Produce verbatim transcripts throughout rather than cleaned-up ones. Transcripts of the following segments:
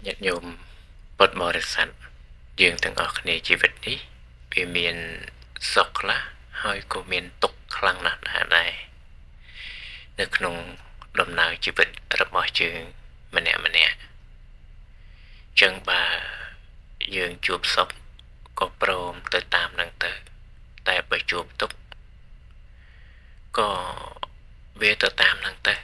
Nhật nhôm bật bò được sẵn dươngទាំងអស់គ្នាជីវិតនេះវាមានសុខខ្លះហើយក៏មានទុក្ខខ្លាំងណាស់ដែរនៅក្នុងដំណើរជីវិតរបស់យើងម្នាក់ម្នាក់ចឹងបើយើងជួបសុខក៏ព្រមទៅតាមនឹងទៅតែបើជួបទុក្ខក៏វាទៅតាមនឹងទៅ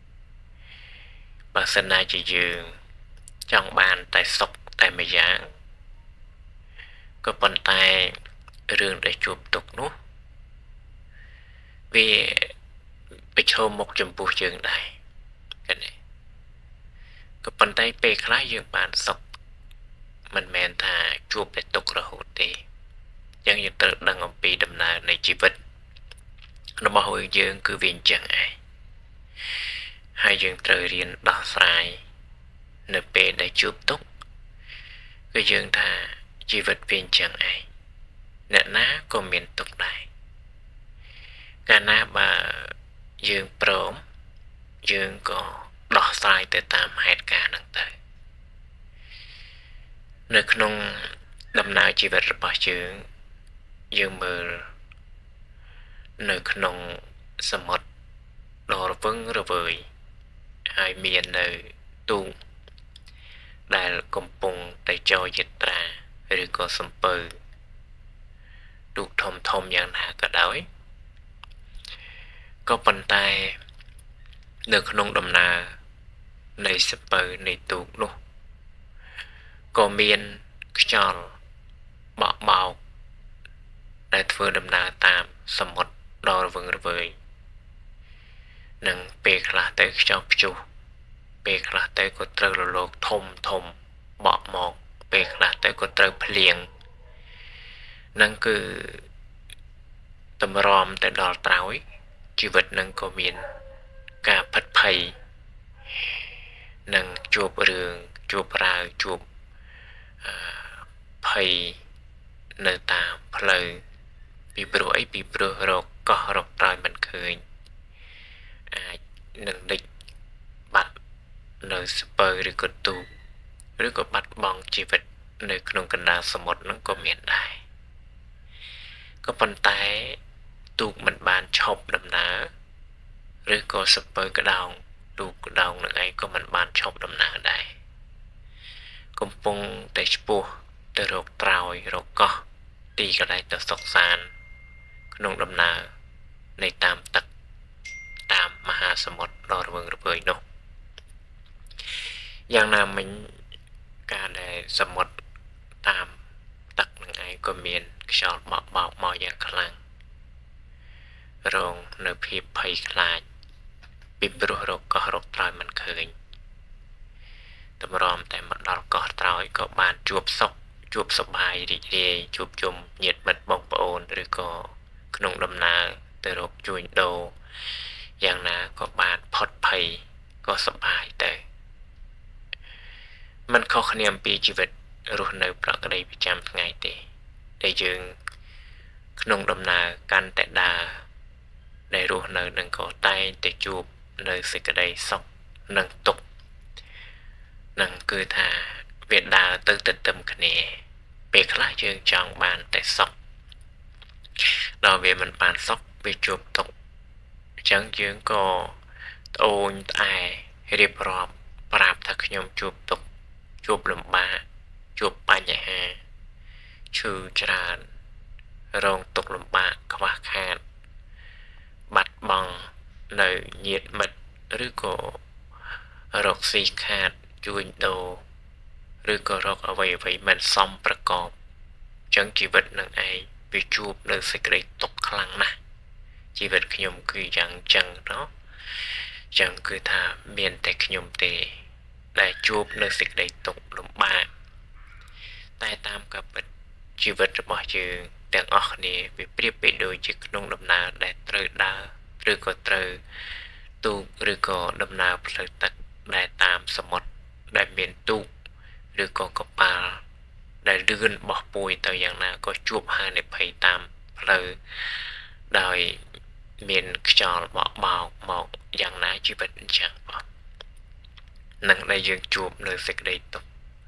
បើសិនណាជាយើងចង់បានតែសុខតែមួយយ៉ាងក៏ប៉ុន្តែរឿងដែលជួបទុក្ខនោះវាប្រឈមមុខចំពោះយើងដែរឃើញទេក៏ប៉ុន្តែពេលខ្លះយើងបានសុខមិនមែនថាជួបតែទុក្ខរហូតទេអញ្ចឹងយើងត្រូវដឹងអំពីដំណើរនៃជីវិតរបស់យើងគឺវាអញ្ចឹងឯងហើយយើងត្រូវរៀនដោះស្រាយនៅពេលដែលជួបទុក្ខគឺយើងថាជីវិតវាអញ្ចឹងឯងអ្នកណាក៏មានទុក្ខដែរកាលណាបើយើងព្រមយើងក៏ដោះស្រាយទៅតាមហេតុការណ៍ហ្នឹងទៅនៅក្នុងដំណើរជីវិតរបស់យើងយើងមើលនៅក្នុងសមុទ្រដ៏រវឹងរវើយហើយមាននៅទូកដែលកំពុងតែចរយាត្រាឬក៏សំពៅទូកធំធំយ៉ាងណាក៏ដោយក៏ប៉ុន្តែនៅក្នុងដំណើរនៃសំពៅនៃទូកនោះក៏មានខ្យល់បក់បោកដែលធ្វើដំណើរតាមសមុទ្រដ៏រវឹងរវើយនឹងពេលខ្លះទៅខ្យល់ព្យុះពេលខ្លះទៅក៏ត្រូវរលកធំធំបក់មកពេលខ្លះទៅក៏ត្រូវភ្លៀងនឹងគឺតម្រាំទៅដល់ត្រើយជីវិតនឹងក៏មានការផិតភ័យនឹងជួបរឿងជួបរាវជួបភ័យនៅតាមផ្លូវពីព្រោះអីពីព្រោះរកកោះរកត្រើយមិនឃើញអាចនឹងដេកបាត់នៅស្ពើឬក៏ទូកឬក៏បាត់បង់ជីវិតនៅក្នុងកណ្ដាលសមុទ្រនឹងក៏មានដែរក៏ប៉ុន្តែទូកមិនបានឈប់ដំណើរឬក៏ស្ពើក្តោងទូកក្តោងនឹងឯងក៏មិនបានឈប់ដំណើរដែរកំពុងតែឆ្ពោះទៅរកត្រើយរកកោះទីកន្លែងទៅសុខសាន្តក្នុងដំណើរនៃតាមទឹកតាមមហាសមុទ្រដ៏រវឹងរវើយនោះយ៉ាងណាមិញការដែលសមុទ្រតាមទឹកនឹងឯងក៏មានខ្យល់បក់បោកមកយ៉ាងខ្លាំងរងនៅភាពភ័យខ្លាចពីព្រោះរកកោះរកត្រើយមិនឃើញតម្រាំតែមកដល់កោះត្រើយក៏បានជួបសុខជួបសប្បាយរីករាយជួបជុំញាតិមិត្តបងប្អូនឬក៏ក្នុងដំណើរទៅរកជួញដូរយ៉ាងណាក៏បានផុតភ័យក៏សប្បាយទៅมันខុសគ្នាអំពីជីវិតរស់នៅប្រក្រតីប្រចាំថ្ងៃទេដែលយើងក្នុងដំណើរកាន់តែដើរដែលរស់នៅនឹងក៏តែងតែជួបនៅសេចក្តីសុខនិងទុក្ខនឹងគឺថាវាដើរទៅទន្ទឹមគ្នាពេលខ្លះយើងចង់បានតែសុខដល់វាមិនបានសុខវាជួបទុក្ខអញ្ចឹងយើងក៏ត្អូញត្អែរៀបរាប់ប្រាប់ថាខ្ញុំជួបទុក្ខជួបលំបាកជួបបញ្ហាឈឺច្រើនរងទុក្ខលំបាកខ្វះខាតបាត់បង់នៅញាតិមិត្តឬក៏រកស៊ីខាតជួញដូរឬក៏រកអ្វីអ្វីមិនសមប្រកបអញ្ចឹងជីវិតនឹងឯងវាជួបនៅសេចក្តីទុក្ខខ្លាំងណាស់ជីវិតខ្ញុំគឺយ៉ាងចឹងเนาะចឹងគឺថាមានតែខ្ញុំទេដែលជួបនៅសេចក្តីទុក្ខលំបាកតែតាមការពិតជីវិតរបស់យើងទាំងអស់គ្នាវាប្រៀបបីដូចជាក្នុងដំណើរដែលត្រូវដើរឬក៏ត្រូវទូកឬក៏ដំណើរផ្លូវទឹកដែលតាមសមុទ្រដែលមានទូកឬក៏កប៉ាល់ដែលលឿនបោះពួយទៅយ៉ាងណាក៏ជួបហានិភ័យតាមផ្លូវដោយមានខ្យល់បក់បោកមកយ៉ាងណាជីវិតអញ្ចឹងបងនឹងដែលយើងជួបនៅសេចក្តីទុក្ខ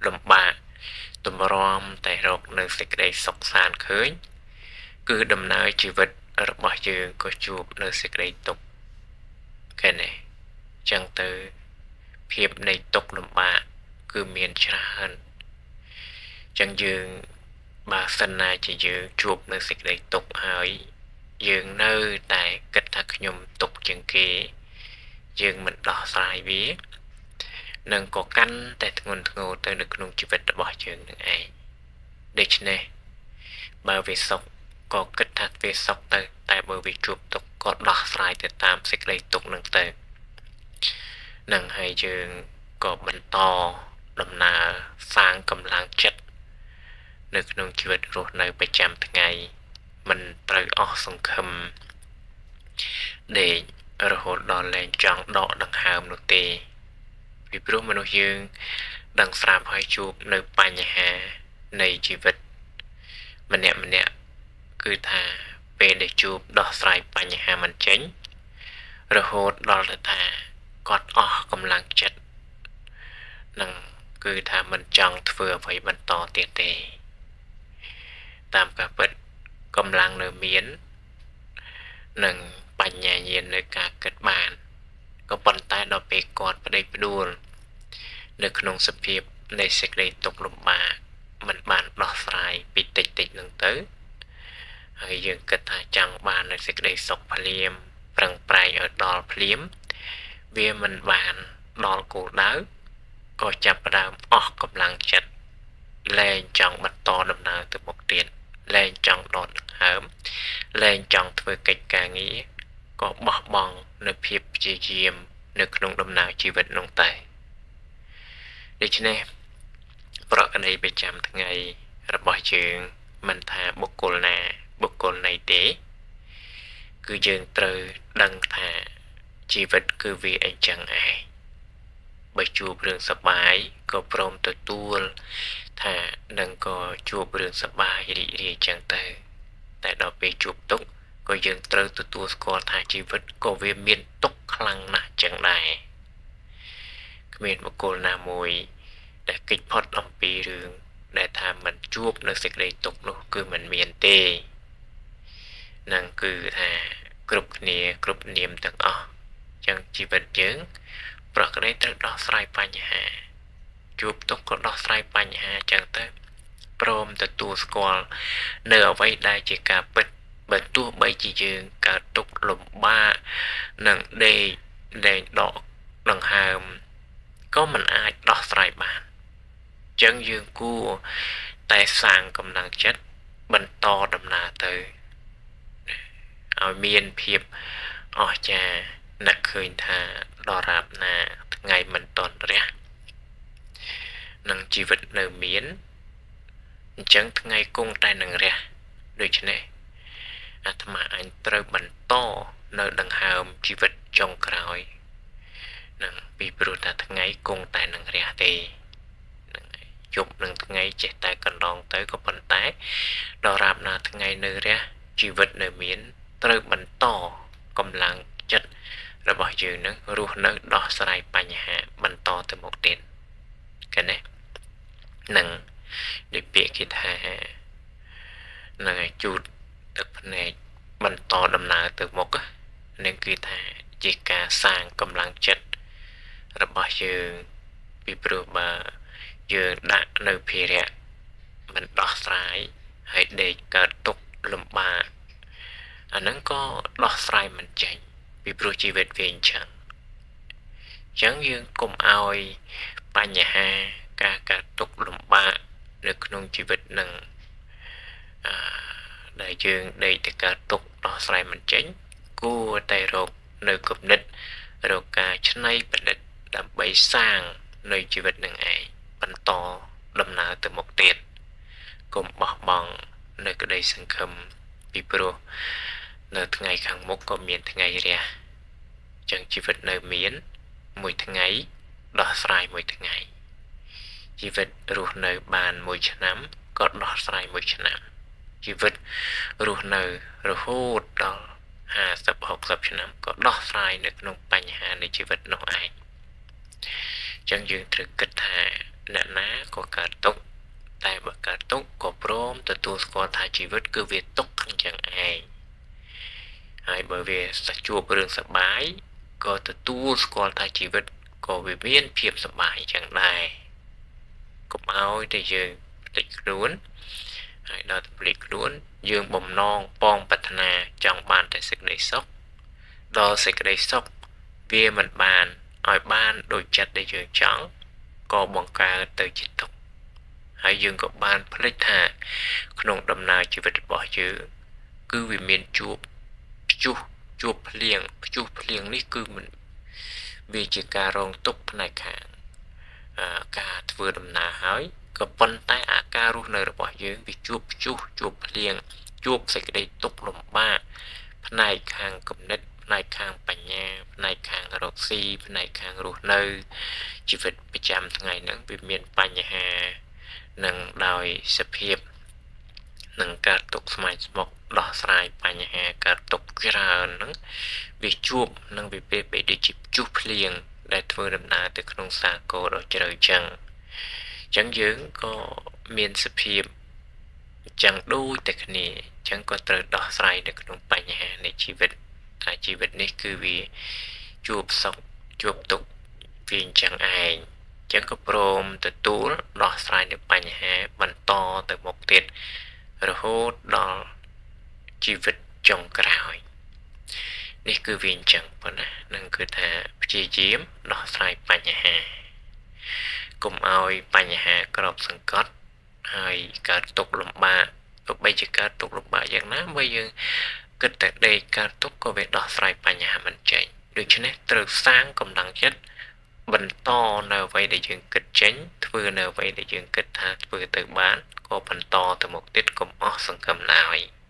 លំបាកតម្រាំតែរកនៅសេចក្តីសុខសាន្តឃើញគឺដំណើរជីវិតរបស់យើងក៏ជួបនៅសេចក្តីទុក្ខឃើញទេចឹងទៅភាពនៃទុក្ខលំបាកគឺមានច្រើនចឹងយើងបើសិនណាជាយើងជួបនៅសេចក្តីទុក្ខហើយយើងនៅតែគិតថាខ្ញុំទុក្ខជាងគេយើងមិនដោះស្រាយវានឹងក៏កាន់តែធ្ងន់ធ្ងរទៅនៅក្នុងជីវិតរបស់យើងនឹងឯងដូច្នេះបើវាសុខក៏គិតថាវាសុខទៅតែបើវាជួបទុក្ខក៏ដោះស្រាយទៅតាមសេចក្តីទុក្ខនឹងទៅនឹងហើយយើងក៏បន្តដំណើរសាងកម្លាំងចិត្តនៅក្នុងជីវិតរស់នៅប្រចាំថ្ងៃមិនត្រូវអស់សង្ឃឹមដេករហូតដល់លែងចង់ដកដង្ហើមនោះទេពីព្រោះមនុស្សយើងដឹងស្រាប់ហើយជួបនៅបញ្ហានៃជីវិតម្នាក់ម្នាក់គឺថាពេលដែលជួបដោះស្រាយបញ្ហាមិនចេញរហូតដល់ទៅថាគាត់អស់កម្លាំងចិត្តនឹងគឺថាមិនចង់ធ្វើអ្វីបន្តទៀតទេតាមការពិតកម្លាំងនៅមាននិងបញ្ញាញាណនៅការគិតបានក៏ប៉ុន្តែដល់ពេលគាត់ប្តេជ្ញាផ្ដួលនៅក្នុងសភាពនៃសេចក្តីទុក្ខលំបាកមិនបានដោះស្រាយពីតិចតិចនឹងទៅហើយយើងគិតថាចង់បាននៅសេចក្តីសុខភ្លាមប្រឹងប្រែងឲ្យដល់ភ្លាមវាមិនបានដល់គោលដៅក៏ចាប់ផ្ដើមអស់កម្លាំងចិត្តលែងចង់បន្តដំណើរទៅមុខទៀតលែងចង់ដកដង្ហើមលែងចង់ធ្វើកិច្ចការងារក៏បោះបង់នៅភាពព្យាយាមនៅក្នុងដំណើរជីវិតនោះតែដូច្នេះប្រកបប្រចាំថ្ងៃរបស់យើងមិនថាបុគ្គលណាបុគ្គលណីទេគឺយើងត្រូវដឹងថាជីវិតគឺវាអញ្ចឹងឯងបើជួបរឿងសប្បាយក៏ព្រមទទួលថានឹងក៏ជួបរឿងសប្បាយរីករាយចឹងទៅតែដល់ពេលជួបទុក្ខក៏យើងត្រូវទទួលស្គាល់ថាជីវិតក៏វាមានទុក្ខខ្លាំងណាស់ចឹងដែរគ្មានបុគ្គលណាមួយដែលគេចផុតអំពីរឿងដែលថាមិនជួបនៅសេចក្តីទុក្ខនោះគឺមិនមានទេនឹងគឺថាគ្រប់គ្នាគ្រប់នាមទាំងអស់ចឹងជីវិតយើងប្រកបត្រូវដោះស្រាយបញ្ហាជួបទុក្ខក៏ដោះស្រាយបញ្ហាចឹងទៅព្រមទទួលស្គាល់នៅអ្វីដែលជាការពិតបើទោះបីជាយើងកើតទុក្ខលំបាកនឹងដេកលែងដកដង្ហើមក៏មិនអាចដោះស្រាយបានចឹងយើងគួរតែសាងកម្លាំងចិត្តបន្តដំណើរទៅឲ្យមានភាពអស្ចារ្យនឹកឃើញថាដរាបណាថ្ងៃមិនតន់រះនឹងជីវិតនៅមានអញ្ចឹងថ្ងៃគង់តែនឹងរះដូច្នេះអាត្មាអញត្រូវបន្តនៅដង្ហើមជីវិតចុងក្រោយនឹងពីព្រោះថាថ្ងៃគង់តែនឹងរះទេនឹងយប់នឹងថ្ងៃចេះតែកន្លងទៅក៏ប៉ុន្តែដរាបណាថ្ងៃនៅរះជីវិតនៅមានត្រូវបន្តកម្លាំងចិត្តរបស់យើងនឹងរស់នៅដោះស្រាយបញ្ហាបន្តទៅមុខទៀតឃើញទេនឹងដូចពាក្យគេថានឹងឲ្យជូតទឹកភ្នែកបន្តដំណើរទៅមុខនឹងគឺថាជាការសាងកម្លាំងចិត្តរបស់យើងពីព្រោះបើយើងដាក់នៅភារៈមិនដោះស្រាយហើយដេកកើតទុក្ខលំបាកអាហ្នឹងក៏ដោះស្រាយមិនចេញពីព្រោះជីវិតវាអញ្ចឹងអញ្ចឹងយើងកុំឲ្យបញ្ហាការកើតទុក្ខលំបាកនៅក្នុងជីវិតនឹងអឺដែលយើងដេកទៅកើតទុក្ខដោះស្រាយមិនចេញគួរតែរកនៅគំនិតរកការច្នៃប្រឌិតដើម្បីសាងនៅជីវិតនឹងឯងបន្តដំណើរទៅមុខទៀតកុំបោះបង់នៅក្តីសង្ឃឹមពីព្រោះនៅថ្ងៃខាងមុខក៏មានថ្ងៃរះចឹងជីវិតនៅមានមួយថ្ងៃដោះស្រាយមួយថ្ងៃជីវិតរស់នៅបានមួយឆ្នាំក៏ដោះស្រាយមួយឆ្នាំជីវិតរស់នៅរហូតដល់ห้าสิบ หกสิบឆ្នាំក៏ដោះស្រាយនៅក្នុងបញ្ហានៃជីវិតនោះឯងចឹងយើងត្រូវគិតថាអ្នកណាក៏កើតទុកតែបើកើតទុកក៏ព្រមទទួលស្គាល់ថាជីវិតគឺវាទុកអញ្ចឹងឯងហើយបើវាជួបរឿងសប្បាយក៏ទទួលស្គាល់ថាជីវិតក៏វាមានភាពសប្បាយអញ្ចឹងដែរកុំឲ្យតែយើងភ្លេចខ្លួនហើយដល់តែភ្លេចខ្លួនយើងបំណងប៉ងប្រាថ្នាចង់បានតែសេចក្តីសុខដល់សេចក្តីសុខវាមិនបានឲ្យបានដូចចិត្តដែលយើងចង់ក៏បង្កើតទៅជាទុក្ខហើយយើងក៏បានភ្លេចថាក្នុងដំណើរជីវិតរបស់យើងគឺវាមានជួបព្យុះជួបភ្លៀងព្យុះភ្លៀងនេះគឺមិនវាជាការរងទុក្ខផ្នែកខាងការធ្វើដំណើរហើយក៏ប៉ុន្តែអាការរស់នៅរបស់យើងវាជួបព្យុះជួបភ្លៀងជួបសេចក្តីទុក្ខលំបាកផ្នែកខាងគំនិតផ្នែកខាងបញ្ញាផ្នែកខាងរកស៊ីផ្នែកខាងរស់នៅជីវិតប្រចាំថ្ងៃហ្នឹងវាមានបញ្ហានឹងដោយសភាពនឹងការទុកស្ម័យស្មុគដោះស្រាយបញ្ហាការទុកច្រើនហ្នឹងវាជួបនឹងវាពេលពេលដូចជាព្យុះភ្លៀងដែលធ្វើដំណើរទៅក្នុងសាគរដ៏ជ្រៅចឹងអញ្ចឹងយើងក៏មានសភាពចឹងដូចតែគ្នាអញ្ចឹងក៏ត្រូវដោះស្រាយនៅក្នុងបញ្ហានៃជីវិតថាជីវិតនេះគឺវាជួបសុខជួបទុក្ខវាអញ្ចឹងឯងអញ្ចឹងក៏ព្រមទទួលដោះស្រាយនៅបញ្ហាបន្តទៅមុខទៀតរហូតដល់ជីវិតចុងក្រោយនេះគឺវាអញ្ចឹងប៉ុណ្ណានឹងគឺថាព្យាយាមដោះស្រាយបញ្ហាកុំឲ្យបញ្ហាក្របសង្កត់ហើយកើតទុកលំបាកទោះបីជាកើតទុកលំបាកយ៉ាងណាបើយើងគិតតែដេកកើតទុកក៏វាដោះស្រាយបញ្ហាមិនចេញដូច្នេះត្រូវសាងកម្លាំងចិត្តបន្តនៅអ្វីដែលយើងគិតចេញធ្វើនៅអ្វីដែលយើងគិតថាធ្វើទៅបានក៏បន្តទៅមុខទៀតកុំអស់សង្ឃឹមឡើយ